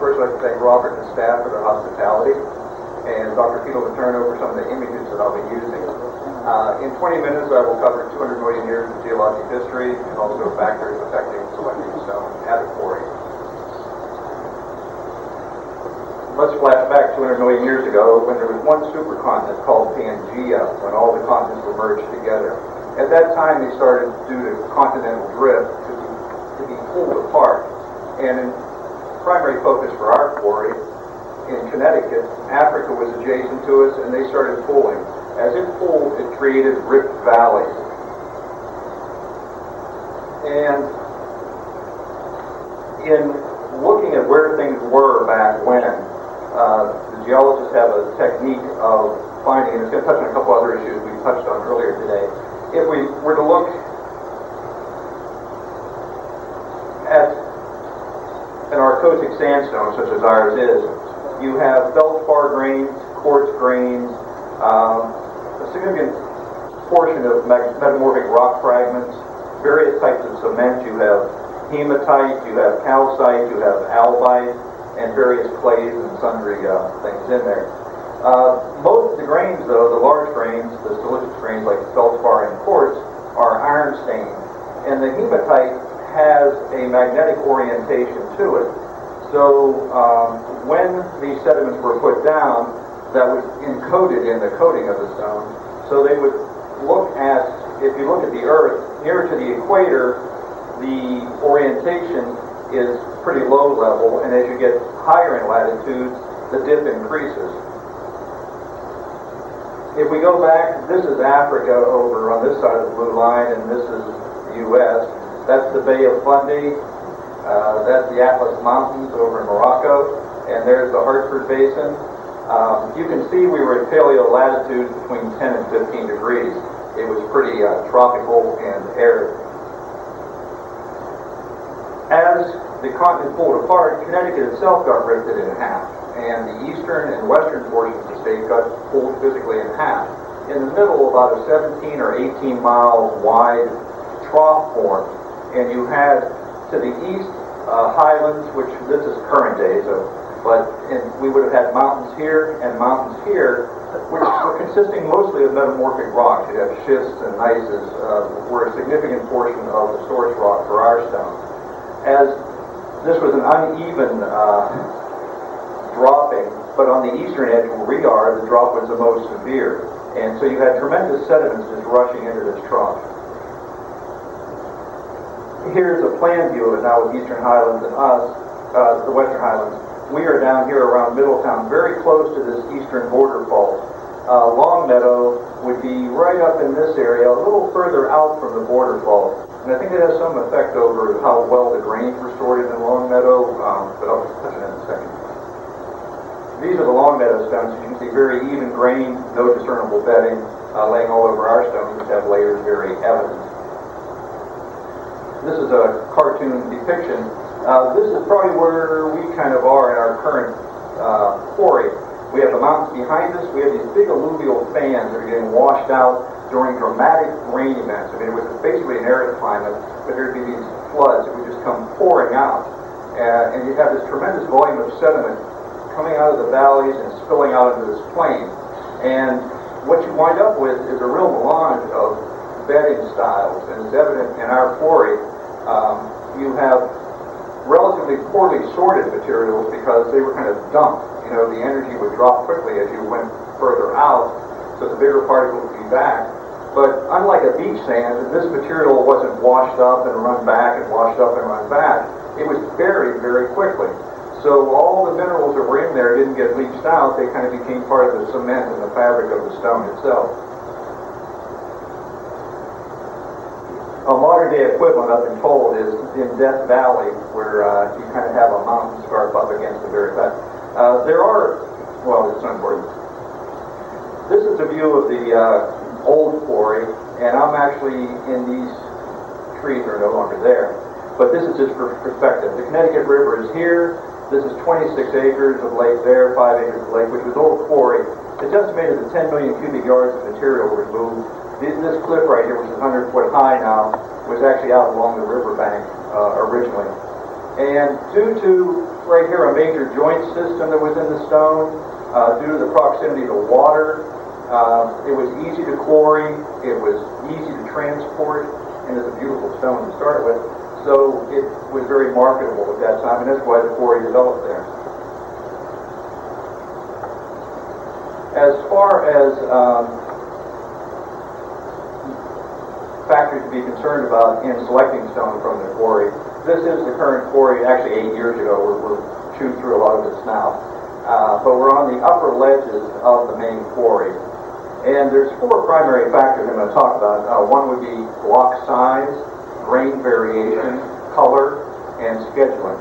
First, I'd like to thank Robert and the staff for their hospitality, and Dr. Pete will turn over some of the images that I'll be using. In 20 minutes, I will cover 200 million years of geologic history and also factors affecting selecting stone at a quarry. Let's flash back 200 million years ago when there was one supercontinent called Pangea, when all the continents were merged together. At that time, they started, due to continental drift, to be pulled apart. And in primary focus for our quarry, in Connecticut, Africa was adjacent to us, and they started pulling. As it pulled, it created rift valleys. And in looking at where things were back when, the geologists have a technique of finding, and it's going to touch on a couple other issues we touched on earlier today. If we were to look at an arcosic sandstone, such as ours is, you have feldspar grains, quartz grains, a significant portion of metamorphic rock fragments, various types of cement. You have hematite, you have calcite, you have albite, and various clays and sundry things in there. Most of the grains, though, the large grains, the silicious grains like feldspar and quartz, are iron stained. And the hematite has a magnetic orientation to it. So when these sediments were put down, that was encoded in the coating of the stone. So they would look at, if you look at the Earth, nearer to the equator, the orientation is pretty low level, and as you get higher in latitudes, the dip increases. If we go back, this is Africa over on this side of the blue line, and this is the U.S. That's the Bay of Fundy. That's the Atlas Mountains over in Morocco, and there's the Hartford Basin. You can see we were at paleo latitudes between 10 and 15 degrees. It was pretty tropical and arid. As the continent pulled apart, Connecticut itself got rifted in half, and the eastern and western portions of the state got pulled physically in half. In the middle, about a 17 or 18 mile wide trough formed, and you had to the east highlands, which this is current day, we would have had mountains here and mountains here, which were consisting mostly of metamorphic rocks. You have schists and gneisses, were a significant portion of the source rock for our stone. As this was an uneven dropping, but on the eastern edge where we are, the drop was the most severe. And so you had tremendous sediments just rushing into this trough. Here's a plan view of it now with Eastern Highlands and us, the Western Highlands. We are down here around Middletown, very close to this eastern border fault. Longmeadow would be right up in this area, a little further out from the border fault. And I think it has some effect over how well the grains were sorted in Longmeadow, but I'll touch on that in a second. These are the Longmeadow stones. You can see very even grain, no discernible bedding, laying all over our stones, which have layers very evident. This is a cartoon depiction. This is probably where we kind of are in our current quarry. We have the mountains behind us. We have these big alluvial fans that are getting washed out during dramatic rain events. I mean, it was basically an arid climate, but there'd be these floods that would just come pouring out. And you'd have this tremendous volume of sediment coming out of the valleys and spilling out into this plain. And what you wind up with is a real melange of bedding styles, and it's evident in our quarry. You have relatively poorly sorted materials because they were kind of dumped. You know, the energy would drop quickly as you went further out, so the bigger particles would be back. But unlike a beach sand, this material wasn't washed up and run back and washed up and run back. It was buried very quickly. So all the minerals that were in there didn't get leached out. They kind of became part of the cement and the fabric of the stone itself. A modern-day equivalent, I've been told, is in Death Valley, where you kind of have a mountain scarp up against the very back. There are, well, it's not important. This is a view of the old quarry, and I'm actually in these trees that are no longer there. But this is just for perspective. The Connecticut River is here. This is 26 acres of lake there, 5 acres of lake, which was old quarry. It's estimated that 10 million cubic yards of material were removed. This cliff right here, which is 100 foot high now, was actually out along the riverbank originally. And due to, right here, a major joint system that was in the stone, due to the proximity to water, it was easy to quarry, it was easy to transport, and it's a beautiful stone to start with. So it was very marketable at that time, and that's why the quarry developed there. As far as factors to be concerned about in selecting stone from the quarry, this is the current quarry, actually 8 years ago. We're chewing through a lot of this now. But we're on the upper ledges of the main quarry. And there's 4 primary factors I'm going to talk about. One would be block size, grain variation, color, and scheduling.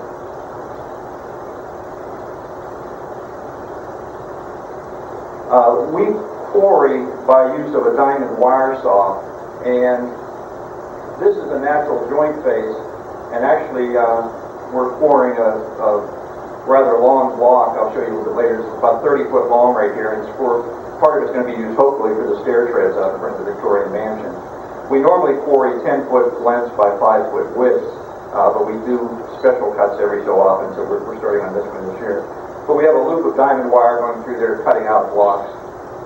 We quarry by use of a diamond wire saw, and this is a natural joint face, and actually we're quarrying a rather long block. I'll show you a little bit later. It's about 30 foot long right here, and part of it's going to be used hopefully for the stair treads out in front of the Victorian mansion. We normally quarry 10 foot lengths by 5 foot widths, but we do special cuts every so often, so we're starting on this one this year. But we have a loop of diamond wire going through there, cutting out blocks.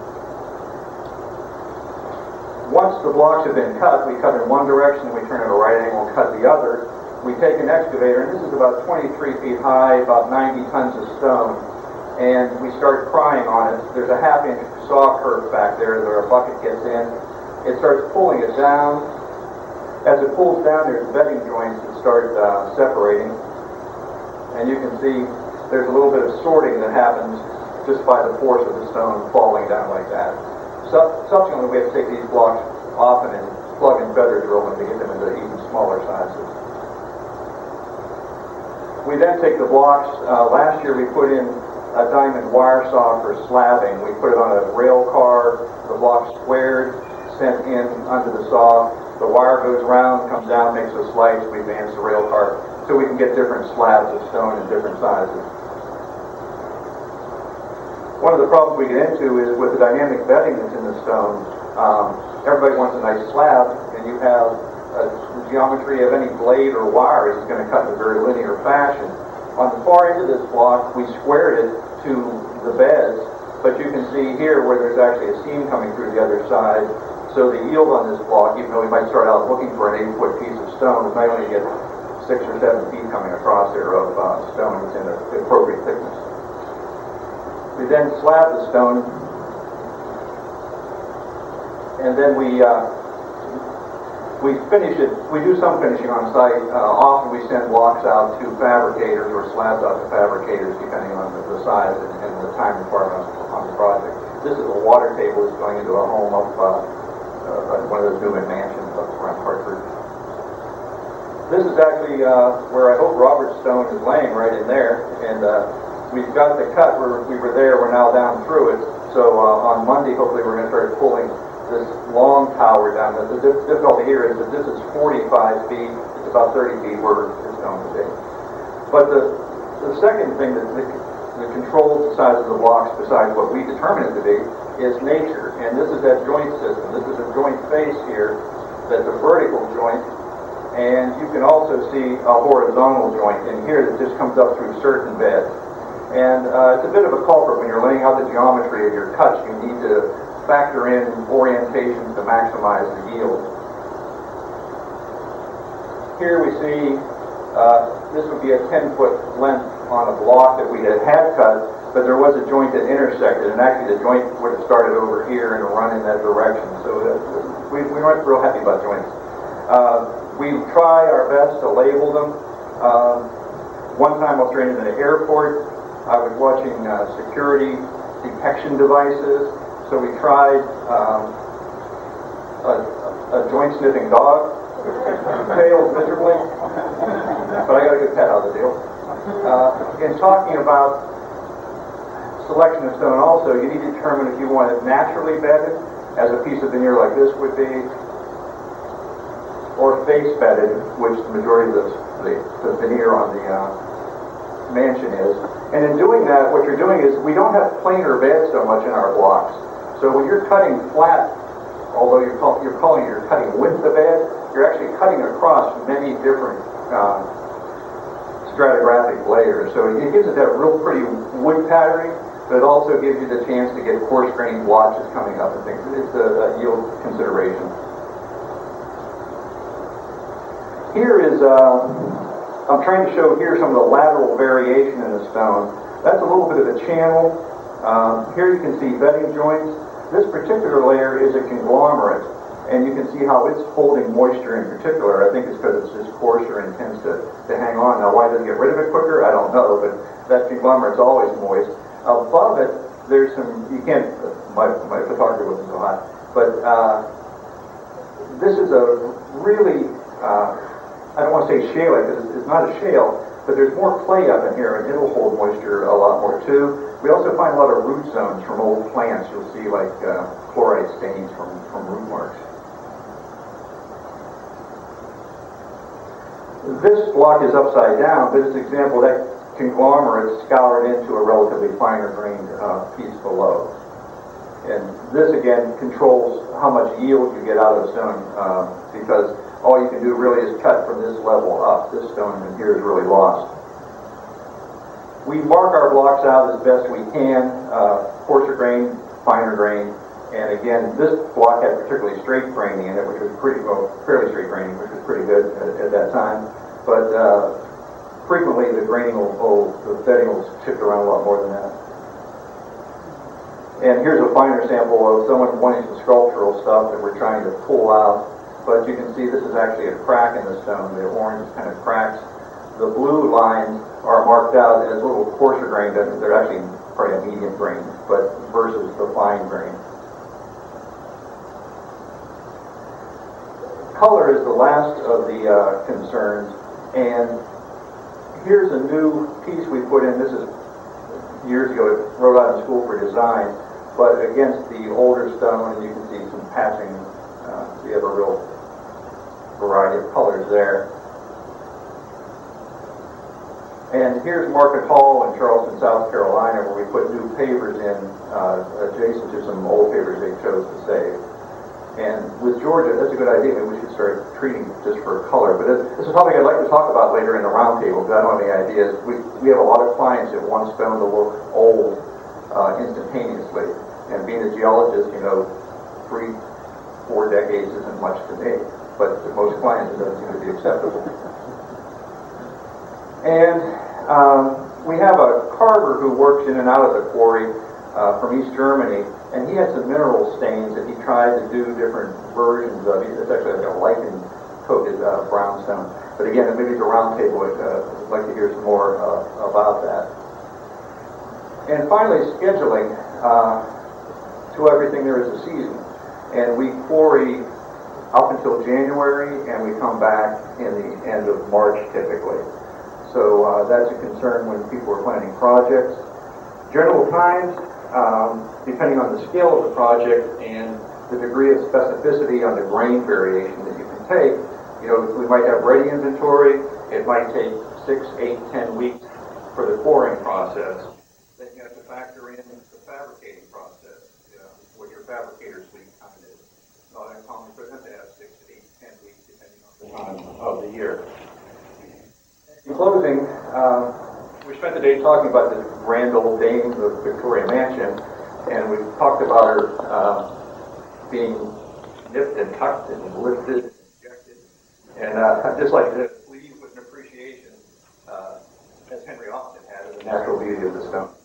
Once the blocks have been cut, we cut in one direction, we turn at a right angle and cut the other. We take an excavator, and this is about 23 feet high, about 90 tons of stone, and we start prying on it. There's a half-inch saw curve back there where a bucket gets in. It starts pulling it down. As it pulls down, there's bedding joints that start separating, and you can see there's a little bit of sorting that happens just by the force of the stone falling down like that. Subsequently, we have to take these blocks off and plug and feather drill them to get them into even smaller sizes. We then take the blocks. Last year we put in a diamond wire saw for slabbing. We put it on a rail car, the block squared, sent in under the saw. The wire goes around, comes down, makes a slice. We advance the rail car so we can get different slabs of stone in different sizes. One of the problems we get into is with the dynamic bedding that's in the stone. Everybody wants a nice slab, and you have the geometry of any blade or wire is going to cut in a very linear fashion. On the far end of this block, we squared it to the beds, but you can see here where there's actually a seam coming through the other side. So the yield on this block, even though we might start out looking for an 8-foot piece of stone, we might only get 6 or 7 feet coming across there of stone that's in the appropriate thickness. We then slab the stone, and then we finish it. We do some finishing on site. Often we send blocks out to fabricators or slabs out to fabricators, depending on the size and the time requirement on the project. This is a water table that's going into a home up one of those Newman mansions up around Hartford. This is actually where I hope Robert Stone is laying, right in there, and we've got the cut where we were there. We're now down through it. So on Monday, hopefully, we're going to start pulling this long tower down. The difficulty here is that this is 45 feet. It's about 30 feet where it's going to be. But the second thing that controls the size of the blocks, besides what we determine it to be, is nature. And this is that joint system. This is a joint face here that's a vertical joint. And you can also see a horizontal joint in here that just comes up through certain beds. And it's a bit of a culprit when you're laying out the geometry of your cuts. You need to factor in orientations to maximize the yield. Here we see this would be a 10-foot length on a block that we had cut, but there was a joint that intersected, and actually the joint would have started over here and run in that direction. So we weren't real happy about joints. We try our best to label them. One time I was training in an airport. I was watching security detection devices, so we tried a joint-sniffing dog, failed miserably, but I got a good pet out of the deal. In talking about selection of stone also, you need to determine if you want it naturally bedded, as a piece of veneer like this would be, or face bedded, which the majority of the veneer on the mansion is. And in doing that, what you're doing is we don't have planar beds so much in our blocks. So when you're cutting flat, although you're cutting with the bed, you're actually cutting across many different stratigraphic layers. So it gives it that real pretty wood patterning, but it also gives you the chance to get coarse-grained blotches coming up and things. It's a yield consideration. Here is, I'm trying to show here some of the lateral variation in the stone. That's a little bit of a channel. Here you can see bedding joints. This particular layer is a conglomerate, and you can see how it's holding moisture in particular. I think it's because it's just coarser and tends to hang on. Now, why does it get rid of it quicker? I don't know, but that conglomerate's always moist. Above it, there's some, you can't, my photography wasn't so hot, but this is a really, I don't want to say shale, because it's not a shale, but there's more clay up in here, and it'll hold moisture a lot more too. We also find a lot of root zones from old plants. You'll see like chloride stains from root marks. This block is upside down, but it's an example that conglomerate scoured into a relatively finer grained piece below. And this again controls how much yield you get out of the stone, because all you can do really is cut from this level up. This stone in here is really lost. We mark our blocks out as best we can, coarser grain, finer grain, and again, this block had particularly straight graining in it, which was pretty, well, fairly straight graining, which was pretty good at that time. But frequently the graining the bedding will shift around a lot more than that. And here's a finer sample of someone wanting some sculptural stuff that we're trying to pull out. But you can see this is actually a crack in the stone. The orange kind of cracks. The blue lines are marked out as a little coarser grain. They're actually probably a medium grain, but versus the fine grain. Color is the last of the concerns, and here's a new piece we put in. This is years ago, it wrote out in school for design, but against the older stone, and you can see some patching. So you have a real variety of colors there. And here's Market Hall in Charleston, South Carolina, where we put new pavers in adjacent to some old pavers they chose to save. And with Georgia, that's a good idea. Maybe we should start treating just for color. But this is something I'd like to talk about later in the roundtable, because I don't have any ideas. We have a lot of clients that want stone to look old instantaneously. And being a geologist, you know, 3-4 decades isn't much to me. But to most clients, it doesn't seem to be acceptable. And we have a carver who works in and out of the quarry from East Germany, and he had some mineral stains that he tried to do different versions of. It's actually like a lichen-coated brownstone. But again, maybe it's a round table. I'd like to hear some more about that. And finally, scheduling. To everything, there is a season. And we quarry up until January, and we come back in the end of March, typically. So that's a concern when people are planning projects. General times, depending on the scale of the project and the degree of specificity on the grain variation that you can take, you know, we might have ready inventory. It might take 6, 8, 10 weeks for the pouring process. Then you have to factor in the fabricating process, what your fabricator's lead time is. So that common for them to have 6, 8, 10 weeks, depending on the time of the year. In closing, we spent the day talking about this grand old dame, the Victoria Mansion, and we talked about her being nipped and tucked and lifted and injected. And I'd just like to leave with an appreciation, as Henry often had, of the natural beauty of the stone.